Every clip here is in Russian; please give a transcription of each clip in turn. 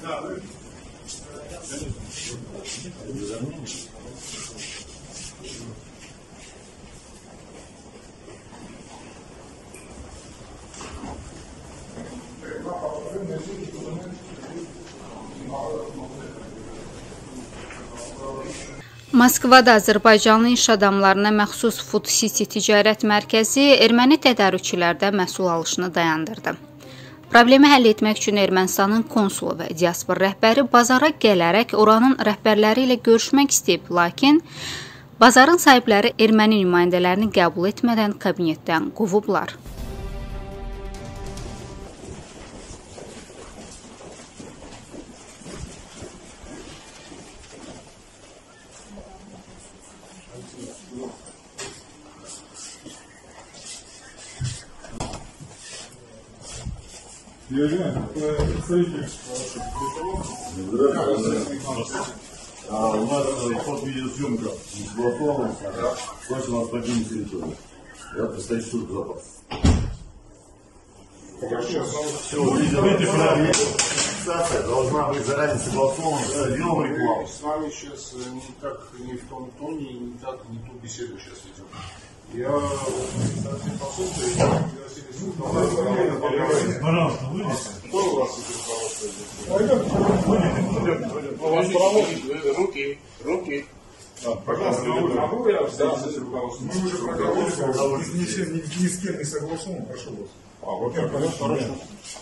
Moskvada Azərbaycanlı iş adamlarına məxsus Food City ticarət mərkəzi erməni tədarükçülərdə məhsul alışını dayandırdı. Problemi həll etmək üçün Ermənistanın konsulu və diaspor rəhbəri bazara gələrək oranın rəhbərləri ilə görüşmək istəyib, lakin bazarın sahibləri erməni nümayəndələrini qəbul etmədən kabinetdən qovublar. У нас ход видеосъемка согласована, точно у нас покинуть территорию. Я представитель службы безопасности. Все, фиксация должна быть заранее согласована с отделом рекламы. С вами сейчас не в том тоне, не ту беседу сейчас ведем. Я совсем посылка, пожалуйста, выйдите. Кто у вас из руководства? У вас руки. Пожалуйста, могу я взяться с руководством? Мы уже проговорили, ни с кем не согласован, прошу вас. Вот так, хорошо.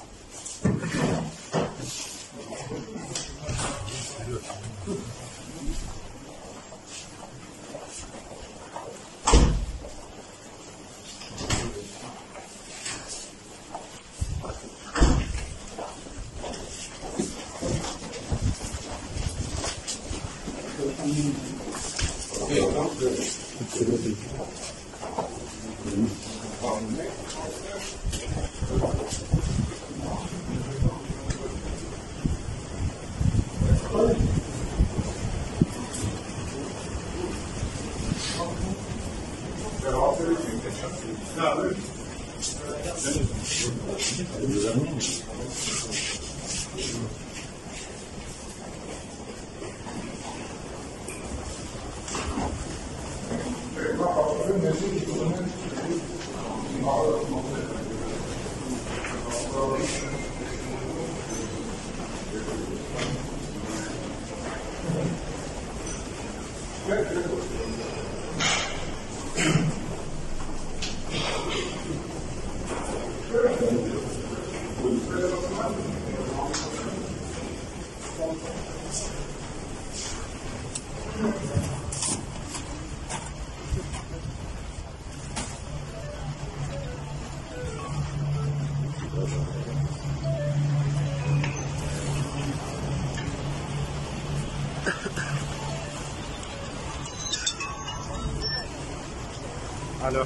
Алло.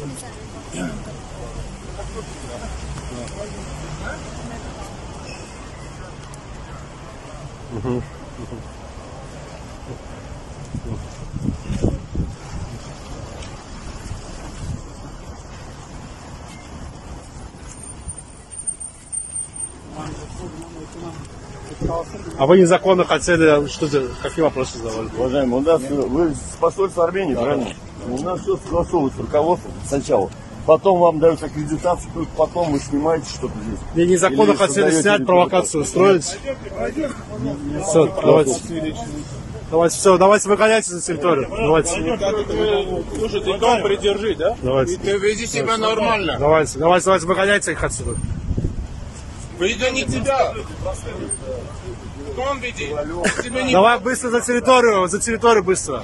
А вы незаконно хотели, какие вопросы задавали? Уважаемый, у нас вы с посольства Армении, правильно? У нас все согласовывается с руководством сначала. Потом вам дают аккредитацию, только потом вы снимаете что-то здесь. Вы незаконно хотели снять, провокацию устроить? Все, давайте выгоняйте за территорию. Давайте. Слушай, ты дом придержи, да? Давайте. Ты веди себя нормально. Давайте, выгоняйте их отсюда. Выгони тебя. Дом веди. Давай быстро за территорию быстро.